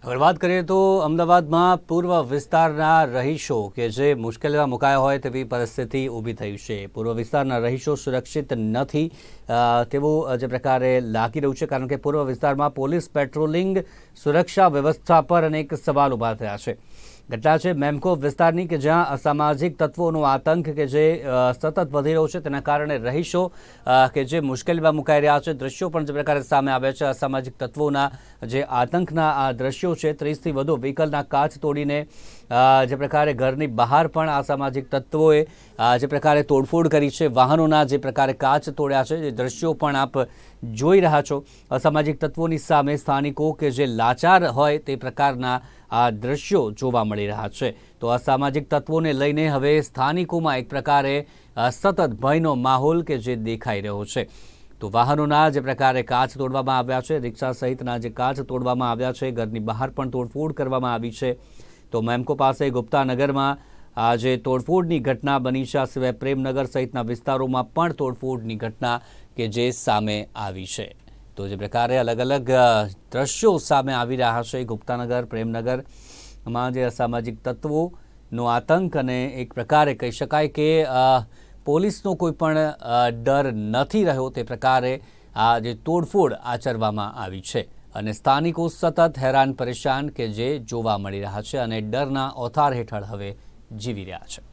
હવે વાત કરીએ તો અમદાવાદમાં પૂર્વ વિસ્તારના રહીશો કે જે મુશ્કેલીમાં મુકાયા હોય તેવી પરિસ્થિતિ ઊભી થઈ છે। પૂર્વ વિસ્તારના રહીશો સુરક્ષિત નથી તેવું જે પ્રકારે લાગી રહ્યું છે, કારણ કે પૂર્વ વિસ્તારમાં પોલીસ પેટ્રોલિંગ સુરક્ષા વ્યવસ્થા પર અનેક સવાલ ઊભા થયા છે। ઘટના છે મેમકો વિસ્તારની કે જ્યાં અસામાજિક તત્વોનો આતંક કે જે સતત વધી રહ્યો છે, તેના કારણે રહીશો કે જે મુશ્કેલીમાં મુકાઈ રહ્યા છે। દ્રશ્યો પણ જે પ્રકારે સામે આવ્યા છે અસામાજિક તત્વોના જે આતંકના આ દ્રશ્યો છે। 30થી વધુ વ્હીકલના કાચ તોડીને જે પ્રકારે ઘરની બહાર પણ અસામાજિક તત્વોએ જે પ્રકારે તોડફોડ કરી છે, વાહનોના જે પ્રકારે કાચ તોડ્યા છે, એ દ્રશ્યો પણ આપ જોઈ રહ્યા છો। અસામાજિક તત્વોની સામે સ્થાનિકો કે જે લાચાર હોય તે પ્રકારના આ દ્રશ્યો જોવા મળી રહ્યા છે। તો અસામાજિક તત્વોને લઈને હવે સ્થાનિકોમાં એક પ્રકારે સતત ભયનો માહોલ કે જે દેખાઈ રહ્યો છે। તો વાહનોના જે પ્રકારે કાચ તોડવામાં આવ્યા છે, રિક્ષા સહિતના જે કાચ તોડવામાં આવ્યા છે, ઘરની બહાર પણ તોડફોડ કરવામાં આવી છે। તો મેમકો પાસે ગુપ્તાનગરમાં આ જે તોડફોડની ઘટના બની છે, આ સિવાય પ્રેમનગર સહિતના વિસ્તારોમાં પણ તોડફોડની ઘટના કે જે સામે આવી છે। તો જે પ્રકારે અલગ અલગ દ્રશ્યો સામે આવી રહ્યા છે ગુપ્તાનગર પ્રેમનગરમાં જે અસામાજિક તત્વોનો આતંક, અને એક પ્રકારે કહી શકાય કે પોલીસનો કોઈ પણ ડર નથી રહ્યો તે પ્રકારે આ જે તોડફોડ આચરવામાં આવી છે, અને સ્થાનિકો સતત હેરાન પરેશાન કે જે જોવા મળી રહ્યા છે અને ડરના ઓથાર હેઠળ હવે જીવી રહ્યા છે।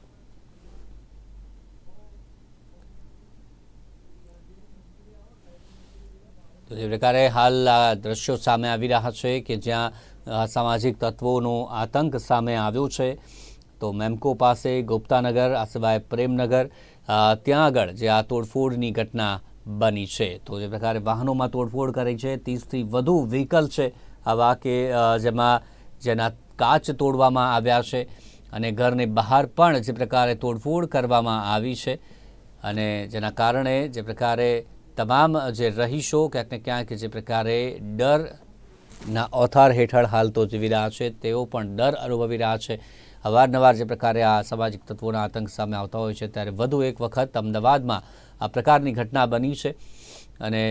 તો જે પ્રકારે હાલ આ દ્રશ્યો સામે આવી રહ્યા છે કે જ્યાં સામાજિક તત્વોનો આતંક સામે આવ્યો છે। તો મેમકો પાસે ગુપ્તાનગર, આ સિવાય પ્રેમનગર, ત્યાં આગળ જે આ તોડફોડની ઘટના બની છે। તો જે પ્રકારે વાહનોમાં તોડફોડ કરી છે, 30થી વધુ વ્હીકલ છે આવા કે જેના કાચ તોડવામાં આવ્યા છે, અને ઘરની બહાર પણ જે પ્રકારે તોડફોડ કરવામાં આવી છે, અને જેના કારણે જે પ્રકારે તમામ જે રહીશો ક્યાંક ને ક્યાંક જે પ્રકારે ડરના ઓથાર હેઠળ હાલ તો જીવી રહ્યા છે, તેઓ પણ ડર અનુભવી રહ્યા છે। અવારનવાર જે પ્રકારે આ સામાજિક તત્વોના આતંક સામે આવતા હોય છે, ત્યારે વધુ એક વખત અમદાવાદમાં આ પ્રકારની ઘટના બની છે, અને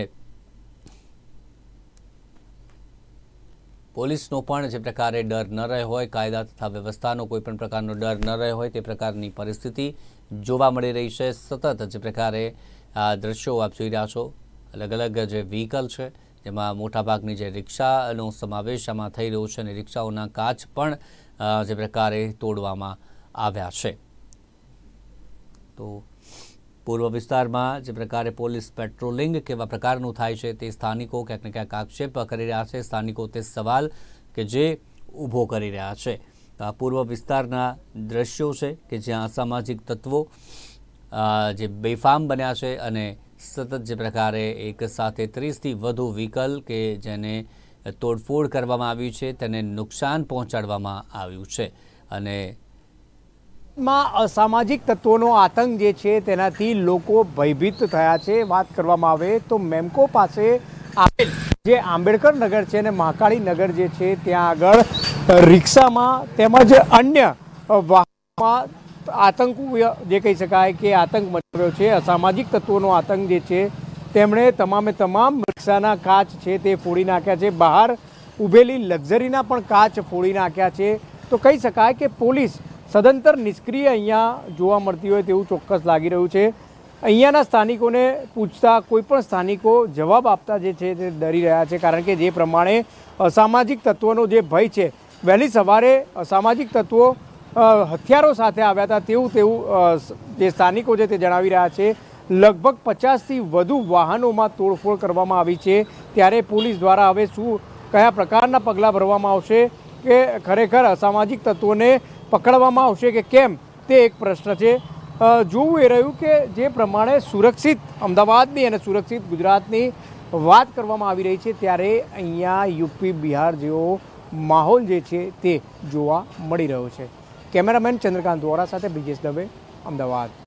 પોલીસનો પણ જે પ્રકારે ડર ન રહ્યો હોય, કાયદા તથા વ્યવસ્થાનો કોઈ પણ પ્રકારનો ડર ન રહ્યો હોય તે પ્રકારની પરિસ્થિતિ જોવા મળી રહી છે। સતત જે પ્રકારે આ દ્રશ્યો આપ જોઈ રહ્યા છો, અલગ અલગ જે વ્હીકલ છે જેમાં મોટાભાગની જે રિક્ષાનો સમાવેશ આમાં થઈ રહ્યો છે, અને રિક્ષાઓના કાચ પણ જે પ્રકારે તોડવામાં આવ્યા છે। તો પૂર્વ વિસ્તારમાં જે પ્રકારે પોલીસ પેટ્રોલિંગ કેવા પ્રકારનું થાય છે તે સ્થાનિકો ક્યાંક ને ક્યાંક આક્ષેપ કરી રહ્યા છે। સ્થાનિકો તે સવાલ કે જે ઊભો કરી રહ્યા છે। આ પૂર્વ વિસ્તારના દ્રશ્યો છે કે જ્યાં અસામાજિક તત્વો જે બેફામ બન્યા છે, અને સતત જે પ્રકારે એક સાથે 30થી વધુ વ્હીકલ કે જેને તોડફોડ કરવામાં આવી છે, તેને નુકસાન પહોંચાડવામાં આવ્યું છે, અને અસામાજિક તત્વોનો આતંક જે છે તેનાથી લોકો ભયભીત થયા છે। વાત કરવામાં આવે તો મેમકો પાસે આવેલ જે આંબેડકર નગર છે અને મહાકાળી નગર જે છે, ત્યાં આગળ રિક્ષામાં તેમજ અન્ય વાહનોમાં આતંક જે કહી શકાય કે આતંક મચ્યો છે। અસામાજિક તત્વોનો આતંક જે છે તેમણે તમામે તમામ રિક્ષાના કાચ છે તે ફોડી નાખ્યા છે, બહાર ઊભેલી લક્ઝરીના પણ કાચ ફોડી નાખ્યા છે। તો કહી શકાય કે પોલીસ સદંતર નિષ્ક્રિય અહીંયા જોવા મળતી હોય તેવું ચોક્કસ લાગી રહ્યું છે। અહીંયાના સ્થાનિકોને પૂછતા કોઈ પણ સ્થાનિકો જવાબ આપતા જે છે તે ડરી રહ્યા છે, કારણ કે જે પ્રમાણે અસામાજિક તત્વોનો જે ભય છે, વહેલી સવારે અસામાજિક તત્વો હથિયારો સાથે આવ્યા હતા તેવું જે સ્થાનિકો છે તે જણાવી રહ્યા છે। લગભગ 50થી વધુ વાહનોમાં તોડફોડ કરવામાં આવી છે, ત્યારે પોલીસ દ્વારા હવે કયા પ્રકારના પગલાં ભરવામાં આવશે, કે ખરેખર અસામાજિક તત્વોને પકડવામાં આવશે કે કેમ, તે એક પ્રશ્ન છે। જોવું એ રહ્યું કે જે પ્રમાણે સુરક્ષિત અમદાવાદની અને સુરક્ષિત ગુજરાતની વાત કરવામાં આવી રહી છે, ત્યારે અહીંયા યુપી બિહાર જેવો માહોલ જે છે તે જોવા મળી રહ્યો છે। કેમેરામેન ચંદ્રકાંત વોરા સાથે બ્રિજેશ દવે, અમદાવાદ।